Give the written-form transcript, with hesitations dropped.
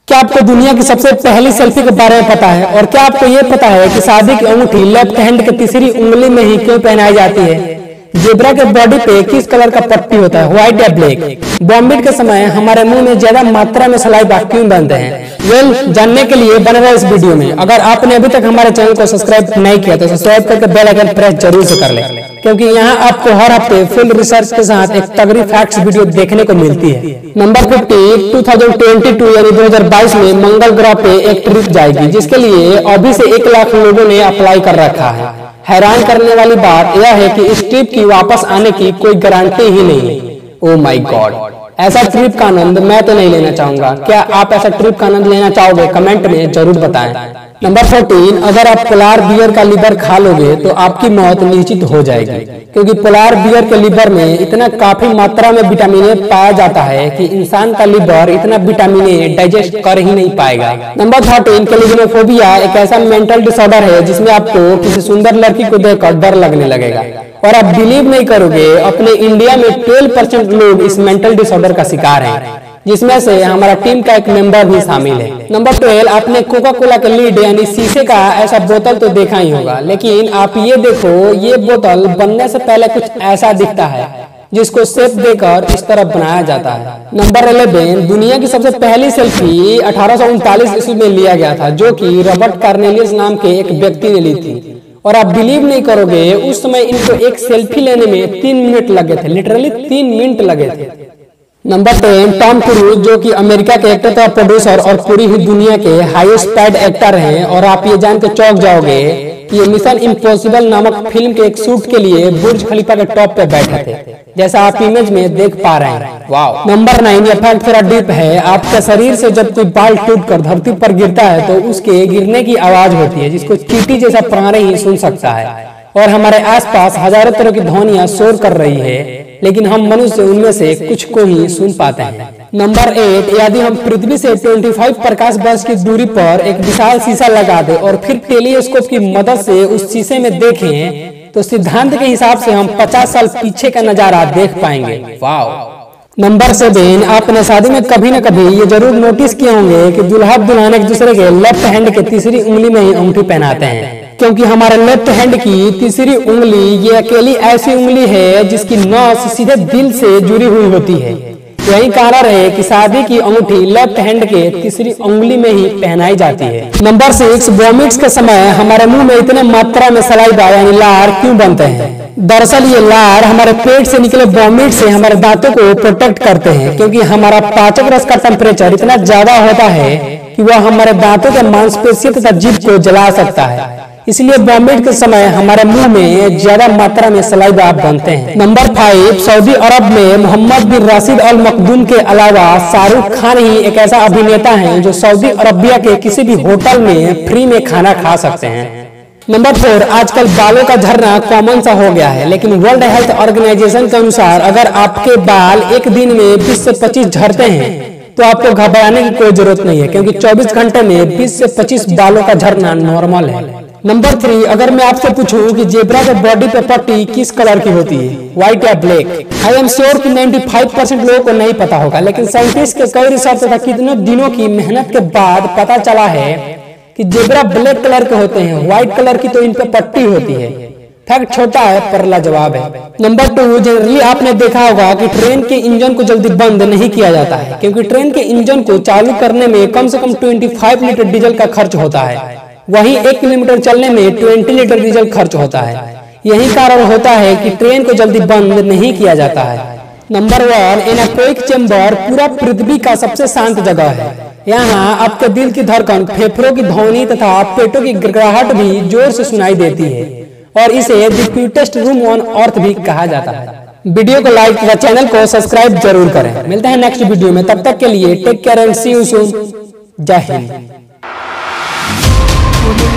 क्या आपको दुनिया की सबसे पहली सेल्फी के बारे में पता है? और क्या आपको ये पता है कि शादी की अंगूठी लेफ्ट हैंड के तीसरी उंगली में ही क्यों पहनाई जाती है? जेब्रा के बॉडी पे किस कलर का पट्टी होता है, व्हाइट या ब्लैक? वॉमिट के समय हमारे मुंह में ज्यादा मात्रा में सलाइवा क्यों बनते हैं? जानने के लिए बने रहे इस वीडियो में। अगर आपने अभी तक हमारे चैनल को सब्सक्राइब नहीं किया तो सब्सक्राइब करके बेल आइकन प्रेस जरूर से कर ले, क्योंकि यहाँ आपको हर हफ्ते फील्ड रिसर्च के साथ एक तगड़ी फैक्ट्स वीडियो देखने को मिलती है। नंबर 50, 2022 यानी 2022 में मंगल ग्रह पे एक ट्रिप जाएगी, जिसके लिए अभी से 1 लाख लोगों ने अप्लाई कर रखा है। हैरान करने वाली बात यह है कि इस ट्रिप की वापस आने की कोई गारंटी ही नहीं है। ओह माय गॉड, ऐसा ट्रिप का आनंद मैं तो नहीं लेना चाहूंगा। क्या आप ऐसा ट्रिप का आनंद लेना चाहोगे? कमेंट में जरूर बताएं। नंबर 14, अगर आप पोलार बियर का लिवर खा लोगे तो आपकी मौत निश्चित हो जाएगी, क्योंकि पोलार बियर के लिवर में इतना काफी मात्रा में विटामिन ए पाया जाता है कि इंसान का लिवर इतना विटामिन ए डाइजेस्ट कर ही नहीं पाएगा। नंबर 13, कैलिग्नोफोबिया एक ऐसा मेंटल डिसऑर्डर है जिसमें आपको किसी सुंदर लड़की को देखकर डर लगने लगेगा। और आप बिलीव नहीं करोगे, अपने इंडिया में 12% लोग इस मेंटल डिसऑर्डर का शिकार हैं, जिसमें से हमारा टीम का एक मेंबर भी शामिल है। नंबर 12, आपने कोका कोला का लीड यानी शीशे का ऐसा बोतल तो देखा ही होगा, लेकिन आप ये देखो, ये बोतल बनने से पहले कुछ ऐसा दिखता है जिसको शेप देकर इस तरह बनाया जाता है। नंबर 11, दुनिया की सबसे पहली सेल्फी 1839 ईस्वी में लिया गया था, जो कि रॉबर्ट कार्नेलियस नाम के एक व्यक्ति ने ली थी। और आप बिलीव नहीं करोगे, उस समय इनको एक सेल्फी लेने में 3 मिनट लगे थे, लिटरली 3 मिनट लगे थे। नंबर 10, टॉम क्रूज, जो कि अमेरिका के एक्टर तथा प्रोड्यूसर और पूरी ही दुनिया के हाईएस्ट पेड एक्टर हैं। और आप ये जान के चौंक जाओगे कि ये मिशन इम्पॉसिबल नामक फिल्म के एक शूट के लिए बुर्ज खलीफा के टॉप पे बैठे थे, जैसा आप इमेज में देख पा रहे हैं। वाओ। नंबर 9, यह फैक्ट थोड़ा डीप है। आपके शरीर से जब कोई बाल टूटकर धरती पर गिरता है तो उसके गिरने की आवाज होती है, जिसको चींटी जैसा प्राणी ही सुन सकता है। और हमारे आसपास हजारों तरह की ध्वनियां शोर कर रही है, लेकिन हम मनुष्य उनमें से कुछ को ही सुन पाते हैं। नंबर 8, यदि हम पृथ्वी से 25 प्रकाश वर्ष की दूरी पर एक विशाल शीशा लगा दे और फिर टेलीस्कोप की मदद से उस शीशे में देखें तो सिद्धांत के हिसाब से हम 50 साल पीछे का नजारा देख पाएंगे। वाओ। नंबर 7, आपने शादी में कभी न कभी ये जरूर नोटिस किए होंगे कि दुल्हा दुल्हन एक दूसरे के लेफ्ट हैंड के तीसरी उंगली में ही अंगूठी पहनाते हैं, क्योंकि हमारे लेफ्ट हैंड की तीसरी उंगली ये अकेली ऐसी उंगली है जिसकी नस सीधे दिल से जुड़ी हुई होती है। यही कारण है कि शादी की अंगूठी लेफ्ट हैंड के तीसरी उंगली में ही पहनाई जाती है। नंबर 6, वॉमिट्स के समय हमारे मुंह में इतने मात्रा में सलाइवा यानी लार क्यों बनते हैं? दरअसल ये लार हमारे पेट से निकले वॉमिट से हमारे दांतों को प्रोटेक्ट करते हैं, क्योंकि हमारा पाचक रस का टेम्परेचर इतना ज्यादा होता है कि वह हमारे दांतों के मांसपेशियों तथा जीभ को जला सकता है। इसलिए वॉमिट के समय हमारे मुंह में ज्यादा मात्रा में सलाइवा बनते हैं। नंबर 5, सऊदी अरब में मोहम्मद बिन राशिद अल मखदूम के अलावा शाहरुख खान ही एक ऐसा अभिनेता है जो सऊदी अरबिया के किसी भी होटल में फ्री में खाना खा सकते हैं। नंबर 4, आजकल बालों का झड़ना कॉमन सा हो गया है, लेकिन वर्ल्ड हेल्थ ऑर्गेनाइजेशन के अनुसार अगर आपके बाल एक दिन में 20 से 25 झड़ते हैं तो आपको घबराने की कोई जरूरत नहीं है, क्योंकि 24 घंटे में 20 से 25 बालों का झड़ना नॉर्मल है। नंबर 3, अगर मैं आपसे पूछूं कि जेब्रा के बॉडी पे पट्टी किस कलर की होती है, व्हाइट या ब्लैक? आई एम श्योर कि 95% लोगों को नहीं पता होगा, लेकिन साइंटिस्ट के कई रिसर्च तथा कितने दिनों की मेहनत के बाद पता चला है कि जेब्रा ब्लैक कलर के होते हैं, व्हाइट कलर की तो इन पे पट्टी होती है। फैक्ट छोटा है पर लाजवाब है। नंबर 2, जनरली आपने देखा होगा कि ट्रेन के इंजन को जल्दी बंद नहीं किया जाता है, क्योंकि ट्रेन के इंजन को चालू करने में कम से कम 25 लीटर डीजल का खर्च होता है। वहीं 1 किलोमीटर चलने में 20 लीटर डीजल खर्च होता है। यही कारण होता है कि ट्रेन को जल्दी बंद नहीं किया जाता है। नंबर 1, एनाकोइक चेंबर पूरा पृथ्वी का सबसे शांत जगह है। यहाँ आपके दिल की धड़कन, फेफड़ों की ध्वनि तथा पेटों की गिड़गिड़ाहट भी जोर से सुनाई देती है, और इसे the cutest room on earth भी कहा जाता है। वीडियो को लाइक तथा चैनल को सब्सक्राइब जरूर करें। मिलते हैं नेक्स्ट वीडियो में, तब तक के लिए take care and see you soon. जय हिंद।